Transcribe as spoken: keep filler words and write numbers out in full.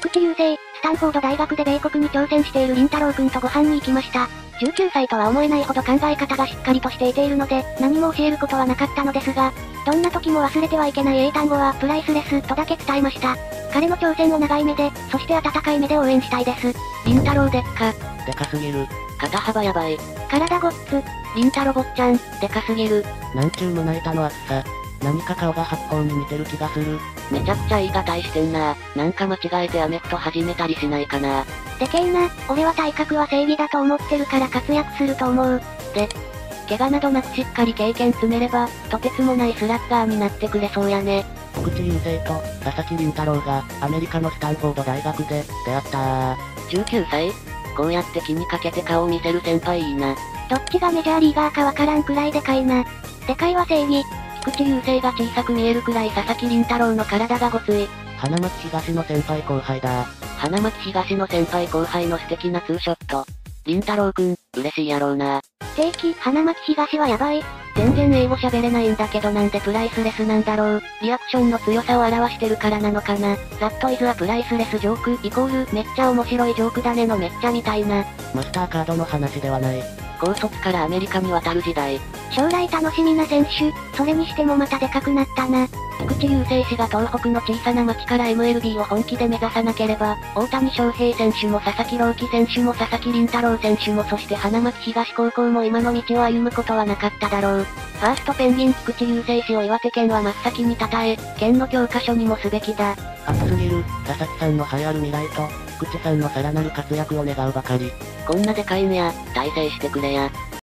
菊池雄星、スタンフォード大学で米国に挑戦している凛太郎くんとご飯に行きました。じゅうきゅうさいとは思えないほど考え方がしっかりとしていているので、何も教えることはなかったのですが、どんな時も忘れてはいけない英単語はプライスレスとだけ伝えました。彼の挑戦を長い目で、そして温かい目で応援したいです。 凛太郎でっか。でかすぎる。肩幅やばい。 体ごっつ。 凛太郎坊ちゃん、でかすぎる。なんちゅう胸板の厚さ。何か顔が八方に似てる気がする。めちゃくちゃ言い方いしてんな。なんか間違えてアメフト始めたりしないかな。 でけえな、俺は体格は正義だと思ってるから活躍すると思う。 で、怪我などなくしっかり経験積めれば、とてつもないスラッガーになってくれそうやね。菊池雄星と佐々木麟太郎がアメリカのスタンフォード大学で出会ったー。じゅうきゅうさい？こうやって気にかけて顔を見せる先輩いいな。 どっちがメジャーリーガーかわからんくらいでかいな。でかいは正義。 菊池雄星が小さく見えるくらい佐々木麟太郎の体がごつい。花巻東の先輩後輩だ。花巻東の先輩後輩の素敵なツーショット。麟太郎くん、嬉しいやろうな。 正規、花巻東はやばい。 全然英語喋れないんだけどなんでプライスレスなんだろう。リアクションの強さを表してるからなのかな。That is a priceless joke イコールめっちゃ面白いジョークだねのめっちゃみたいな。マスターカードの話ではない。高卒からアメリカに渡る時代。 将来楽しみな選手、それにしてもまたでかくなったな。 菊池雄星氏が東北の小さな町から エムエルビー を本気で目指さなければ、大谷翔平選手も佐々木朗希選手も佐々木麟太郎選手もそして花巻東高校も今の道を歩むことはなかっただろう。ファーストペンギン菊池雄星氏を岩手県は真っ先に称え、県の教科書にもすべきだ。熱すぎる、佐々木さんの栄えある未来と、菊池さんのさらなる活躍を願うばかり。こんなでかいんや、大成してくれや。